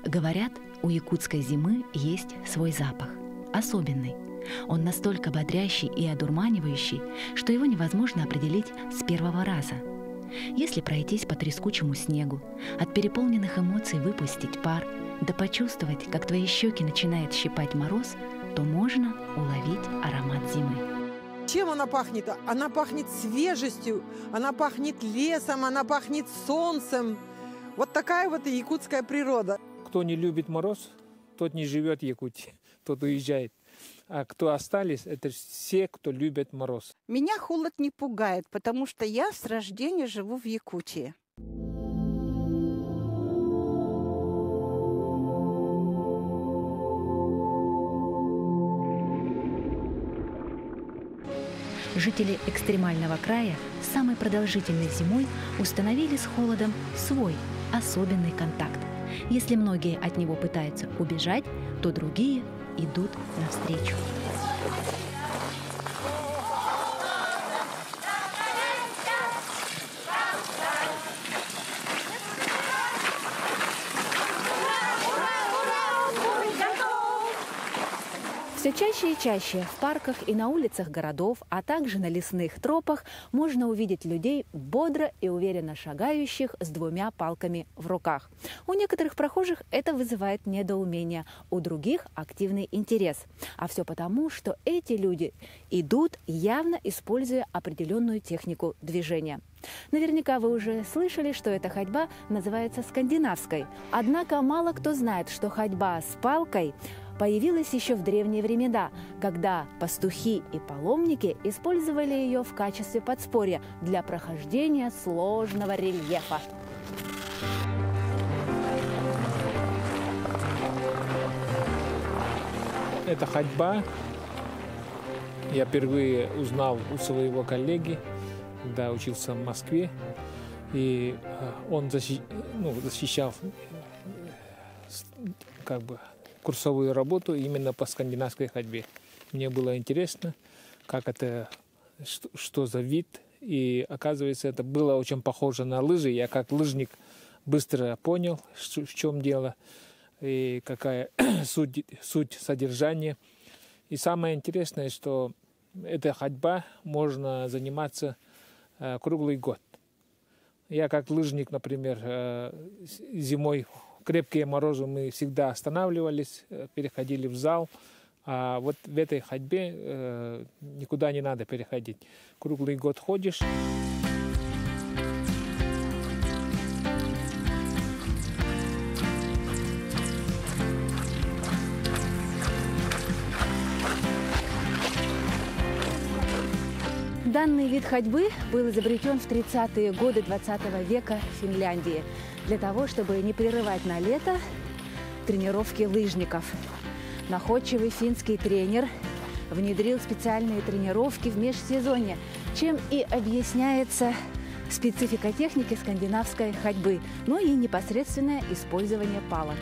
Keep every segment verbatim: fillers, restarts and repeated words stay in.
Говорят, у якутской зимы есть свой запах, особенный. Он настолько бодрящий и одурманивающий, что его невозможно определить с первого раза. Если пройтись по трескучему снегу, от переполненных эмоций выпустить пар, да почувствовать, как твои щеки начинает щипать мороз, то можно уловить аромат зимы. Чем она пахнет? Она пахнет свежестью, она пахнет лесом, она пахнет солнцем. Вот такая вот и якутская природа. Кто не любит мороз, тот не живет в Якутии, тот уезжает. А кто остались, это все, кто любит мороз. Меня холод не пугает, потому что я с рождения живу в Якутии. Жители экстремального края с самой продолжительной зимой установили с холодом свой особенный контакт. Если многие от него пытаются убежать, то другие идут навстречу. Все чаще и чаще в парках и на улицах городов, а также на лесных тропах можно увидеть людей, бодро и уверенно шагающих с двумя палками в руках. У некоторых прохожих это вызывает недоумение, у других – активный интерес. А все потому, что эти люди идут, явно используя определенную технику движения. Наверняка вы уже слышали, что эта ходьба называется скандинавской. Однако мало кто знает, что ходьба с палкой появилась еще в древние времена, когда пастухи и паломники использовали ее в качестве подспорья для прохождения сложного рельефа. Эта ходьба я впервые узнал у своего коллеги, когда учился в Москве, и он защищ... ну, защищал как бы курсовую работу именно по скандинавской ходьбе. Мне было интересно, как это, что, что за вид, и оказывается, это было очень похоже на лыжи. Я как лыжник быстро понял, что, в чем дело и какая суть, суть содержания. И самое интересное, что эта ходьба можно заниматься э, круглый год. Я как лыжник, например, э, зимой крепкие морозы мы всегда останавливались, переходили в зал. А вот в этой ходьбе э, никуда не надо переходить. Круглый год ходишь. Данный вид ходьбы был изобретен в тридцатые годы двадцатого века в Финляндии для того, чтобы не прерывать на лето тренировки лыжников. Находчивый финский тренер внедрил специальные тренировки в межсезонье, чем и объясняется специфика техники скандинавской ходьбы, но и непосредственное использование палок.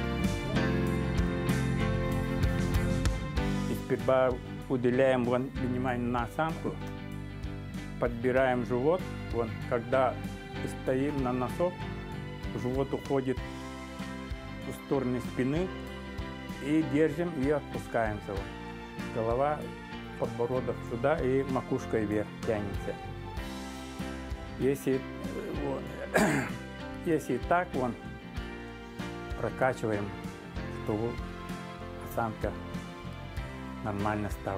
Сперва уделяем внимание на осанку, подбираем живот, вон, когда стоим на носок, живот уходит в сторону спины и держим и отпускаемся. Вот. Голова, подбородок сюда и макушкой вверх тянется. Если, вот, если так, вон, прокачиваем, чтобы осанка нормально стала.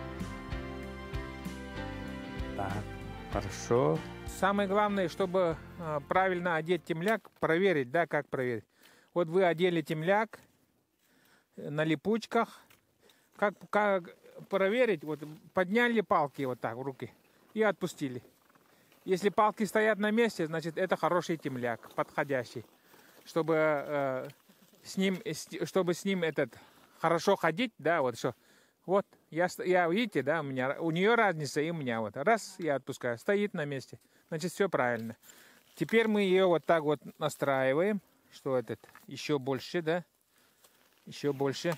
Так, хорошо. Самое главное, чтобы э, правильно одеть темляк, проверить, да, как проверить. Вот вы одели темляк на липучках. Как, как проверить? Вот подняли палки вот так в руки и отпустили. Если палки стоят на месте, значит это хороший темляк, подходящий, чтобы э, с ним, чтобы с ним этот хорошо ходить, да, вот что. Вот, я, я, видите, да, у меня, у нее разница и у меня вот. Раз, я отпускаю, стоит на месте. Значит, все правильно. Теперь мы ее вот так вот настраиваем, что этот еще больше, да, еще больше.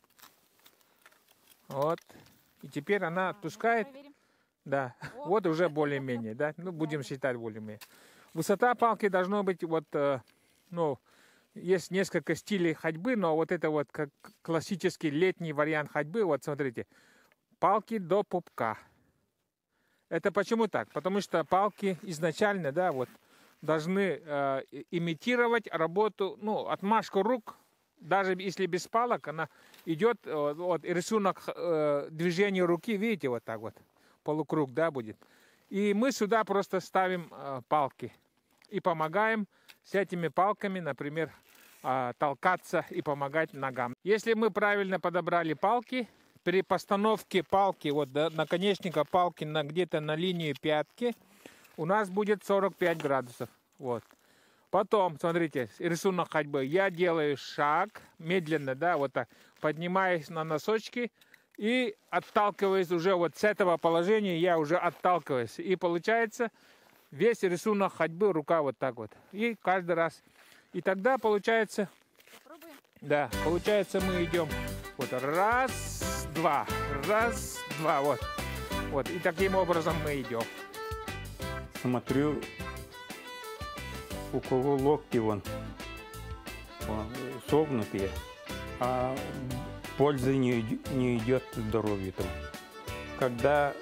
Вот. И теперь она отпускает. Да, вот уже более-менее, да, ну, будем считать более-менее. Высота палки должно быть вот, ну, есть несколько стилей ходьбы, но вот это вот как классический летний вариант ходьбы. Вот смотрите, палки до пупка. Это почему так? Потому что палки изначально, да, вот должны э, имитировать работу, ну, отмашку рук. Даже если без палок, она идет, э, вот рисунок э, движения руки, видите, вот так вот, полукруг, да, будет. И мы сюда просто ставим э, палки и помогаем с этими палками, например, э, толкаться и помогать ногам. Если мы правильно подобрали палки, при постановке палки, вот до наконечника палки на, где-то на линии пятки, у нас будет сорок пять градусов. Вот. Потом, смотрите, рисунок ходьбы. Я делаю шаг, медленно, да, вот так, поднимаюсь на носочки и отталкиваюсь уже вот с этого положения, я уже отталкиваюсь. И получается весь рисунок ходьбы, рука вот так вот. И каждый раз. И тогда получается, Пробуем. да, получается мы идем вот раз, два, раз, два, вот. Вот, и таким образом мы идем. Смотрю, у кого локти вон, вон согнутые, а пользы не, не идет здоровью там. Когда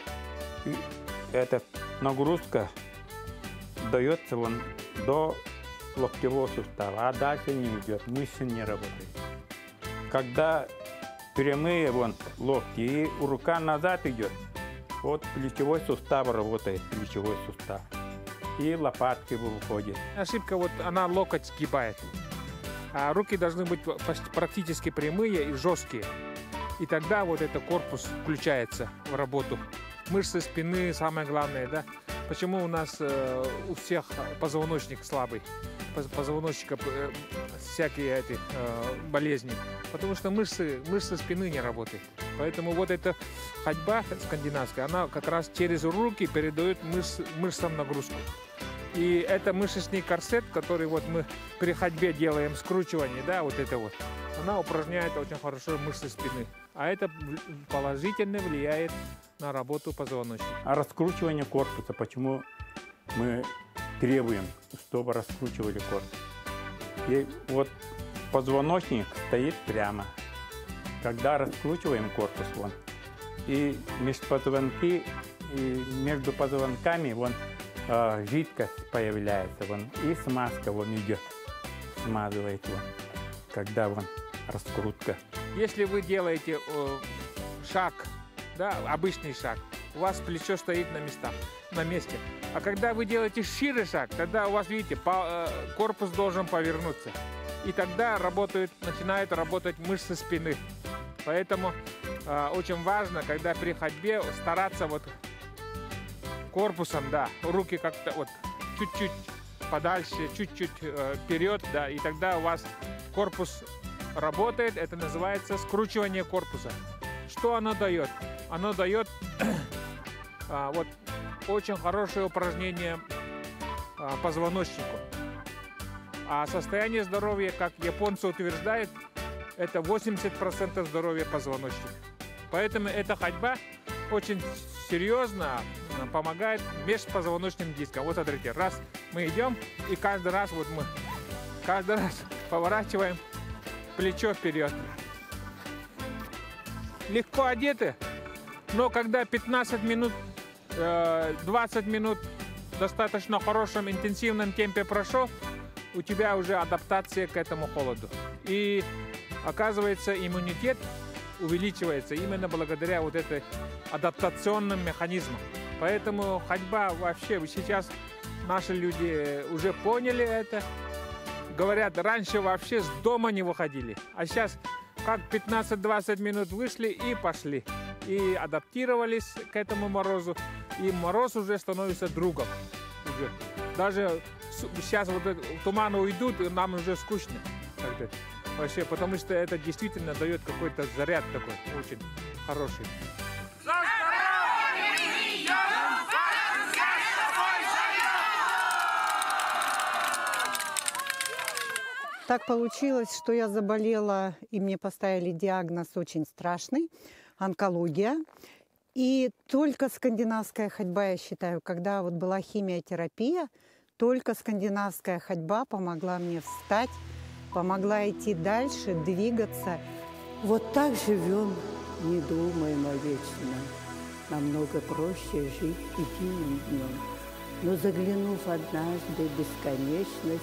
эта нагрузка дается вон до локтевого сустава, а дальше не идет, мышцы не работают. Когда прямые вон локти и рука назад идет, вот плечевой сустав работает, плечевой сустав. И лопатки выходят. Ошибка, вот она локоть сгибает. А руки должны быть почти практически прямые и жесткие. И тогда вот этот корпус включается в работу. Мышцы спины самое главное, да? Почему у нас э, у всех позвоночник слабый? Позвоночника э, всякие эти э, болезни. Потому что мышцы, мышцы спины не работают. Поэтому вот эта ходьба скандинавская, она как раз через руки передает мышц, мышцам нагрузку. И это мышечный корсет, который вот мы при ходьбе делаем скручивание, да, вот это вот, она упражняет очень хорошо мышцы спины. А это положительно влияет на работу позвоночника. А раскручивание корпуса, почему мы требуем, чтобы раскручивали корпус? И вот позвоночник стоит прямо. Когда раскручиваем корпус, вон, и между позвонки, и между позвонками вон, э, жидкость появляется, вон, и смазка вон идет, смазывает вон, когда вон раскрутка. Если вы делаете э, шаг, да, обычный шаг, у вас плечо стоит на местах, на месте. А когда вы делаете шире шаг, тогда у вас, видите, по, э, корпус должен повернуться. И тогда работают, начинают работать мышцы спины. Поэтому э, очень важно, когда при ходьбе стараться вот корпусом, да, руки как-то вот чуть-чуть подальше, чуть-чуть э, вперед, да, и тогда у вас корпус работает. Это называется скручивание корпуса. Что оно дает? Оно дает э, вот очень хорошее упражнение э, позвоночнику. А состояние здоровья, как японцы утверждают, это восемьдесят процентов здоровья позвоночника. Поэтому эта ходьба очень серьезно помогает межпозвоночным дискам. Вот смотрите, раз мы идем, и каждый раз вот мы каждый раз поворачиваем плечо вперед. Легко одеты, но когда пятнадцать минут, двадцать минут в достаточно хорошем интенсивном темпе прошел, у тебя уже адаптация к этому холоду. И оказывается, иммунитет увеличивается именно благодаря вот этой адаптационным механизмам. Поэтому ходьба вообще, сейчас наши люди уже поняли это. Говорят, раньше вообще с дома не выходили, а сейчас как пятнадцать-двадцать минут вышли и пошли. И адаптировались к этому морозу, и мороз уже становится другом. Уже. Даже сейчас вот туманы уйдут, и нам уже скучно. Вообще, потому что это действительно дает какой-то заряд такой, очень хороший. Так получилось, что я заболела, и мне поставили диагноз очень страшный – онкология. И только скандинавская ходьба, я считаю, когда вот была химиотерапия, только скандинавская ходьба помогла мне встать помогла идти дальше, двигаться. Вот так живем, не думаем о вечном. Намного проще жить единым днем. Но заглянув однажды в бесконечность,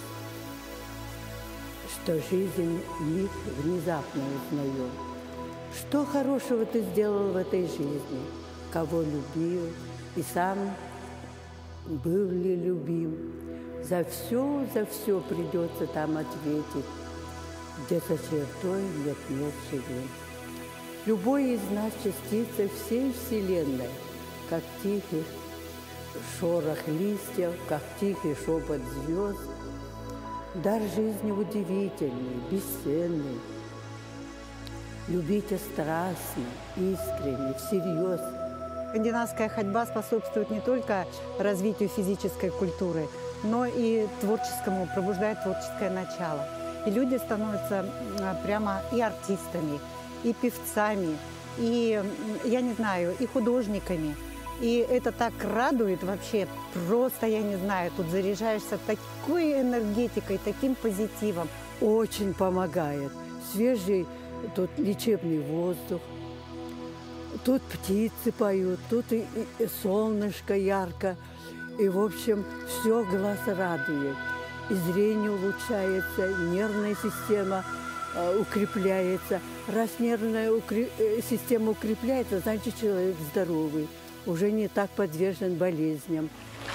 что жизнь миг внезапно узнаем. Что хорошего ты сделал в этой жизни? Кого любил? И сам был ли любим? За все, за все придется там ответить, где за чертой нет-нет живем. Любой из нас частица всей Вселенной, как тихий шорох листьев, как тихий шепот звезд. Дар жизни удивительный, бесценный. Любите страстно, искренне, всерьез. Скандинавская ходьба способствует не только развитию физической культуры, но и творческому, пробуждает творческое начало. И люди становятся прямо и артистами, и певцами, и, я не знаю, и художниками. И это так радует вообще, просто, я не знаю, тут заряжаешься такой энергетикой, таким позитивом. Очень помогает. Свежий тут лечебный воздух, тут птицы поют, тут и, и, и солнышко ярко. И, в общем, все глаз радует. И зрение улучшается, нервная система э, укрепляется. Раз нервная укреп... система укрепляется, значит, человек здоровый, уже не так подвержен болезням.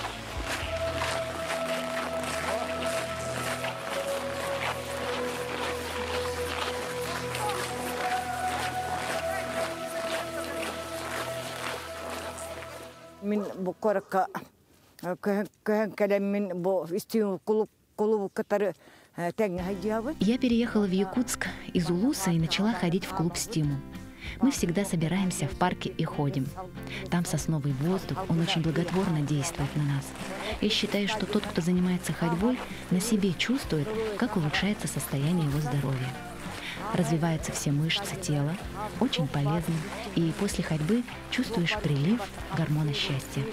Min korka köhän käden min bo istiu kulu kulu katare тенга хадиавы. Я переехала в Якутск из Улуса и начала ходить в клуб «Стимул». Мы всегда собираемся в парке и ходим. Там сосновый воздух, он очень благотворно действует на нас. Я считаю, что тот, кто занимается ходьбой, на себе чувствует, как улучшается состояние его здоровья. Развиваются все мышцы тела, очень полезно, и после ходьбы чувствуешь прилив гормона счастья.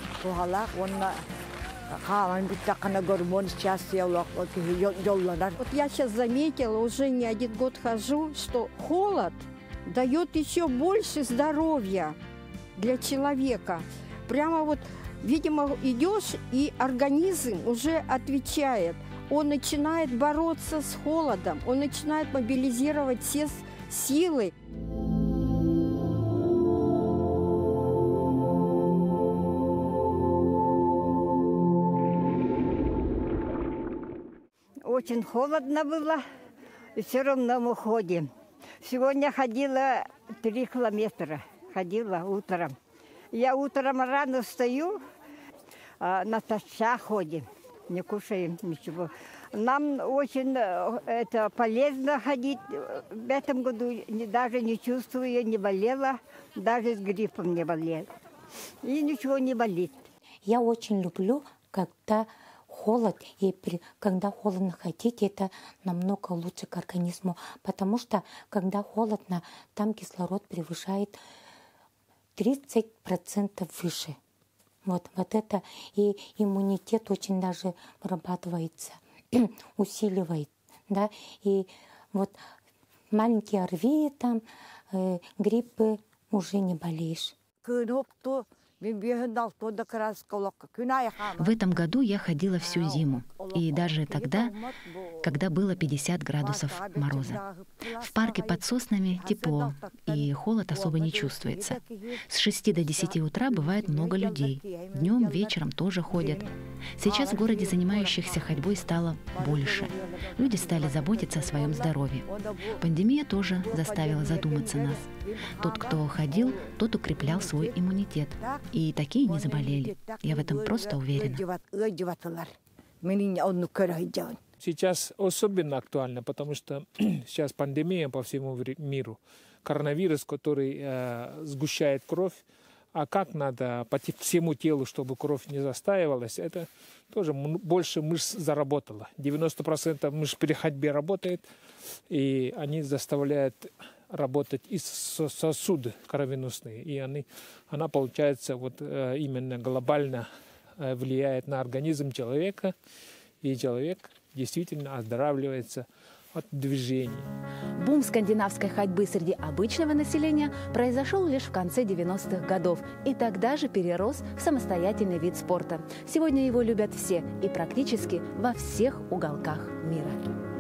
Вот я сейчас заметила, уже не один год хожу, что холод дает еще больше здоровья для человека. Прямо вот, видимо, идешь, и организм уже отвечает. Он начинает бороться с холодом, он начинает мобилизировать все силы. Очень холодно было, и все равно мы ходим. Сегодня ходила три километра, ходила утром. Я утром рано встаю, а натощак ходим, не кушаем ничего. Нам очень это полезно ходить. В этом году даже не чувствую, не болела, даже с гриппом не болела. И ничего не болит. Я очень люблю, когда холод, и при, когда холодно ходить, это намного лучше к организму, потому что когда холодно, там кислород превышает тридцать процентов выше. Вот, вот это и иммунитет очень даже вырабатывается, усиливает, да, и вот маленькие ОРВИ, там, э, гриппы, уже не болеешь. В этом году я ходила всю зиму, и даже тогда, когда было пятьдесят градусов мороза. В парке под соснами тепло, и холод особо не чувствуется. С шести до десяти утра бывает много людей. Днем, вечером тоже ходят. Сейчас в городе занимающихся ходьбой стало больше. Люди стали заботиться о своем здоровье. Пандемия тоже заставила задуматься нас. Тот, кто ходил, тот укреплял свой иммунитет. И такие не заболели. Я в этом просто уверена. Сейчас особенно актуально, потому что сейчас пандемия по всему миру. Коронавирус, который э, сгущает кровь. А как надо по всему телу, чтобы кровь не застаивалась, это тоже больше мышц заработало. девяносто процентов мышц при ходьбе работает, и они заставляют работать и сосуды кровеносные. И они, она, получается, вот, именно глобально влияет на организм человека, и человек действительно оздоравливается от движения. Бум скандинавской ходьбы среди обычного населения произошел лишь в конце девяностых годов и тогда же перерос в самостоятельный вид спорта. Сегодня его любят все и практически во всех уголках мира.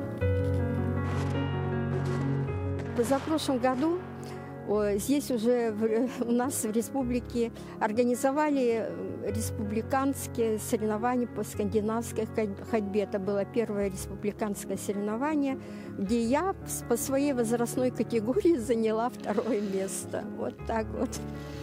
В позапрошлом году здесь уже у нас в республике организовали республиканские соревнования по скандинавской ходьбе. Это было первое республиканское соревнование, где я по своей возрастной категории заняла второе место. Вот так вот.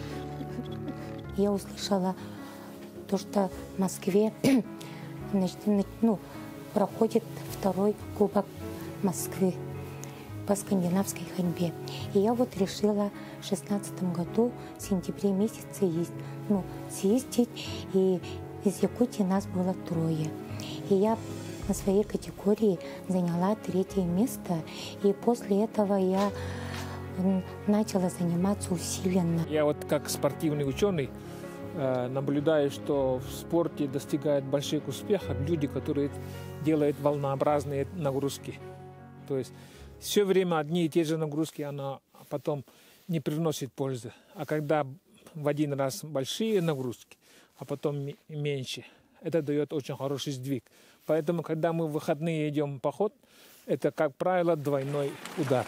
Я услышала то, что в Москве ну, проходит второй кубок Москвы по скандинавской ходьбе. И я вот решила в шестнадцатом году в сентябре месяце есть, ну, съездить, и из Якутии нас было трое. И я на своей категории заняла третье место, и после этого я начала заниматься усиленно. Я вот как спортивный ученый наблюдаю, что в спорте достигают больших успехов люди, которые делают волнообразные нагрузки. То есть все время одни и те же нагрузки, она потом не приносит пользы. А когда в один раз большие нагрузки, а потом меньше, это дает очень хороший сдвиг. Поэтому, когда мы в выходные идем в поход, это, как правило, двойной удар.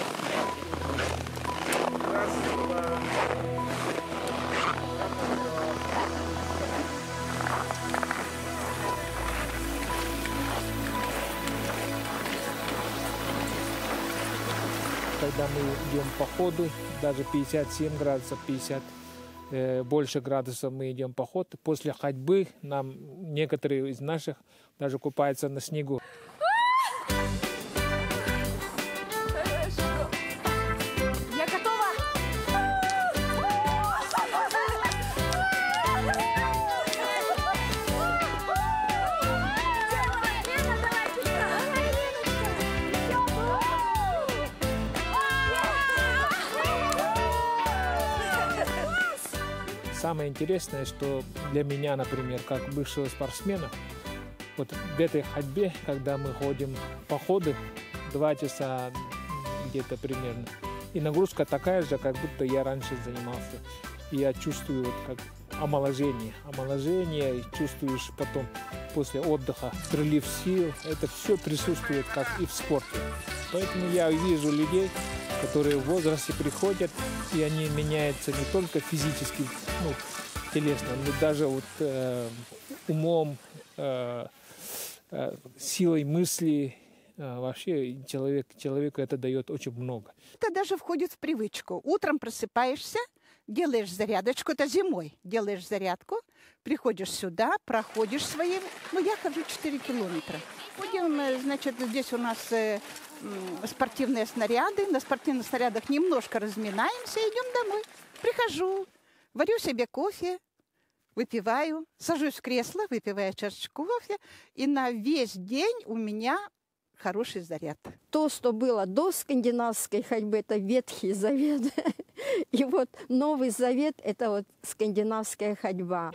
Когда мы идем по ходу, даже пятьдесят семь градусов, пятьдесят э, больше градусов мы идем по ходу. После ходьбы нам некоторые из наших даже купаются на снегу. Я готова! Самое интересное, что для меня, например, как бывшего спортсмена, вот в этой ходьбе, когда мы ходим по ходу, два часа где-то примерно, и нагрузка такая же, как будто я раньше занимался. И я чувствую вот как омоложение. Омоложение, и чувствуешь потом после отдыха прилив сил. Это все присутствует, как и в спорте. Поэтому я вижу людей, которые в возрасте приходят, и они меняются не только физически, ну, телесно, но даже вот э, умом, э, э, силой мысли. Э, вообще человек, человеку это дает очень много. Это даже входит в привычку. Утром просыпаешься, делаешь зарядочку, это зимой, делаешь зарядку, приходишь сюда, проходишь свои, ну, я хожу четыре километра. Ходим, значит, здесь у нас э, спортивные снаряды, на спортивных снарядах немножко разминаемся, идем домой. Прихожу, варю себе кофе, выпиваю, сажусь в кресло, выпиваю чашечку кофе, и на весь день у меня хороший заряд. То, что было до скандинавской ходьбы, это Ветхий Завет. И вот Новый Завет – это вот скандинавская ходьба.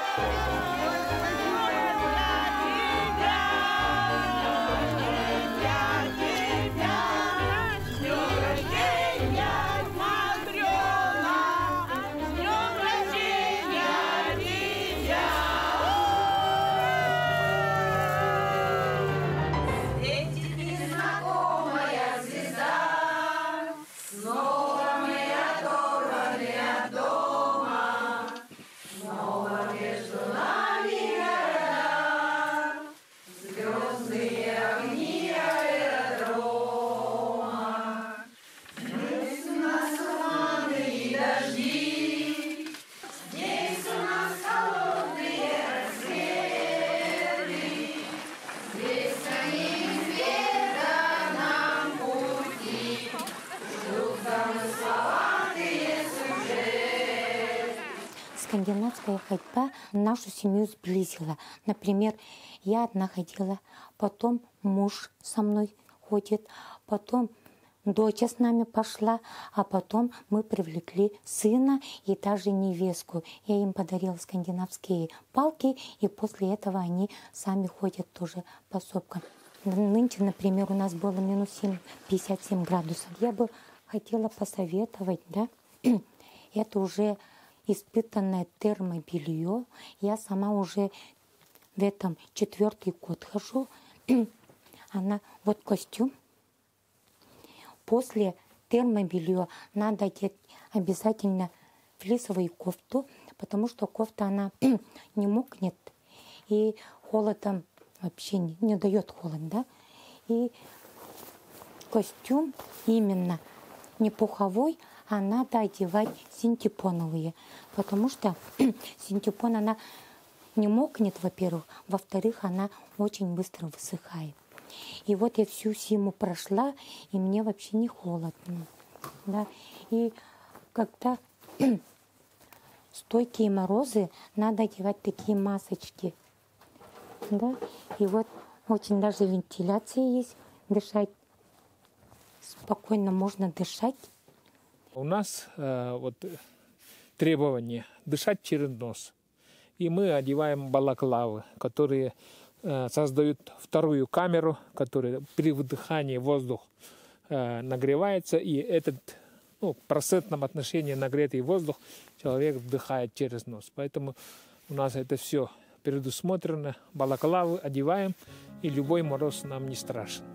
Скандинавская ходьба нашу семью сблизила. Например, я одна ходила, потом муж со мной ходит, потом дочь с нами пошла, а потом мы привлекли сына и даже невестку. Я им подарила скандинавские палки, и после этого они сами ходят тоже по сопкам. Нынче, например, у нас было минус пятьдесят семь градусов. Я бы хотела посоветовать, да, это уже испытанное термобелье. Я сама уже в этом четвертый год хожу. Она, вот костюм. После термобелья надо одеть обязательно флисовую кофту, потому что кофта, она не мокнет и холодом вообще не, не дает холод, да. И костюм именно не пуховой, а надо одевать синтепоновые, потому что синтепон, она не мокнет, во-первых, во-вторых, она очень быстро высыхает. И вот я всю зиму прошла, и мне вообще не холодно, да. И когда стойкие морозы, надо одевать такие масочки, да. И вот очень даже вентиляция есть, дышать спокойно можно дышать. У нас э, вот требование дышать через нос. И мы одеваем балаклавы, которые э, создают вторую камеру, которая при вдыхании воздух э, нагревается, и этот, ну, в процентном отношении нагретый воздух человек вдыхает через нос. Поэтому у нас это все предусмотрено. Балаклавы одеваем, и любой мороз нам не страшен.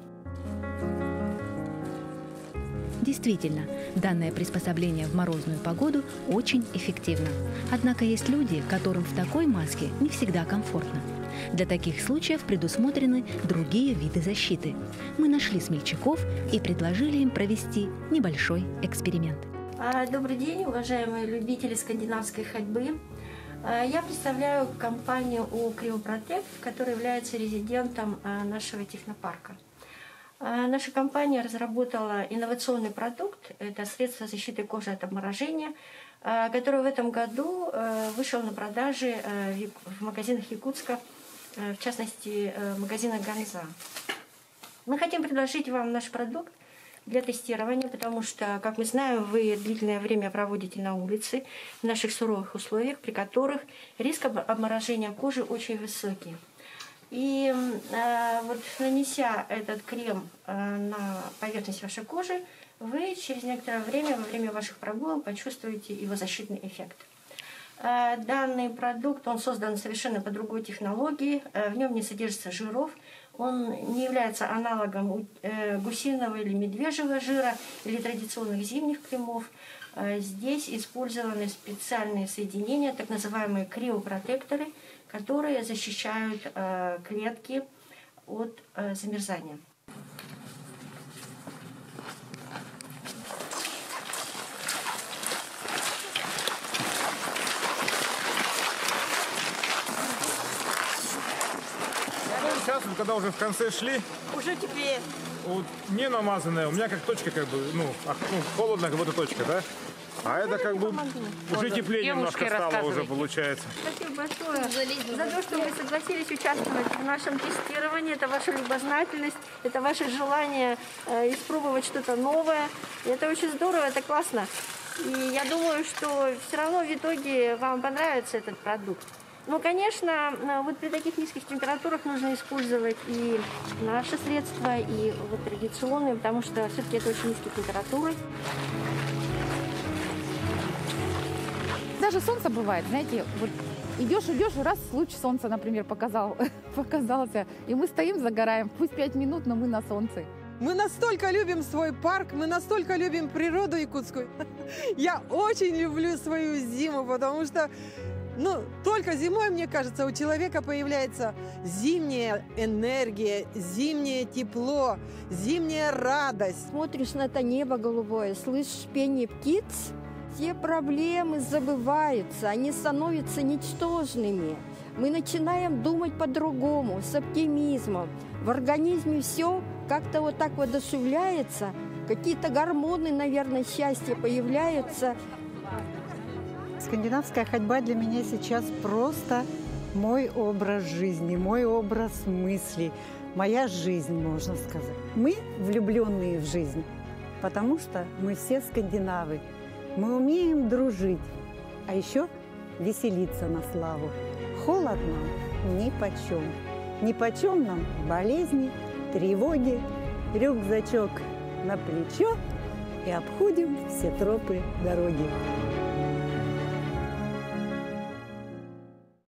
Действительно, данное приспособление в морозную погоду очень эффективно. Однако есть люди, которым в такой маске не всегда комфортно. Для таких случаев предусмотрены другие виды защиты. Мы нашли смельчаков и предложили им провести небольшой эксперимент. Добрый день, уважаемые любители скандинавской ходьбы. Я представляю компанию ООО «Криопротек», которая является резидентом нашего технопарка. Наша компания разработала инновационный продукт. Это средство защиты кожи от обморожения, которое в этом году вышел на продажи в магазинах Якутска, в частности, магазина «Ганза». Мы хотим предложить вам наш продукт для тестирования, потому что, как мы знаем, вы длительное время проводите на улице в наших суровых условиях, при которых риск обморожения кожи очень высокий. И э, вот нанеся этот крем э, на поверхность вашей кожи, вы через некоторое время, во время ваших прогулок, почувствуете его защитный эффект. Э, данный продукт, он создан совершенно по другой технологии, э, в нем не содержится жиров, он не является аналогом э, гусиного или медвежьего жира или традиционных зимних кремов. Э, здесь использованы специальные соединения, так называемые криопротекторы, которые защищают э, клетки от э, замерзания. Сейчас, когда уже в конце шли, уже теплее. Вот не намазанная, у меня как точка, как бы, ну, ну холодная, как будто точка, да? А это как бы уже теплее немножко стало уже, получается. Спасибо большое за то, что вы согласились участвовать в нашем тестировании. Это ваша любознательность, это ваше желание э, испробовать что-то новое. И это очень здорово, это классно. И я думаю, что все равно в итоге вам понравится этот продукт. Ну, конечно, вот при таких низких температурах нужно использовать и наши средства, и вот традиционные, потому что все-таки это очень низкие температуры. Даже солнце бывает, знаете, вот идешь, идешь, раз луч солнца, например, показал, показался, и мы стоим, загораем, пусть пять минут, но мы на солнце. Мы настолько любим свой парк, мы настолько любим природу якутскую. Я очень люблю свою зиму, потому что, ну, только зимой, мне кажется, у человека появляется зимняя энергия, зимнее тепло, зимняя радость. Смотришь на это небо голубое, слышишь пение птиц, все проблемы забываются, они становятся ничтожными. Мы начинаем думать по-другому, с оптимизмом. В организме все как-то вот так воодушевляется, какие-то гормоны, наверное, счастья появляются. Скандинавская ходьба для меня сейчас просто мой образ жизни, мой образ мыслей, моя жизнь, можно сказать. Мы влюбленные в жизнь, потому что мы все скандинавы. Мы умеем дружить, а еще веселиться на славу. Холод нам нипочем. Нипочем нам болезни, тревоги, рюкзачок на плечо и обходим все тропы дороги.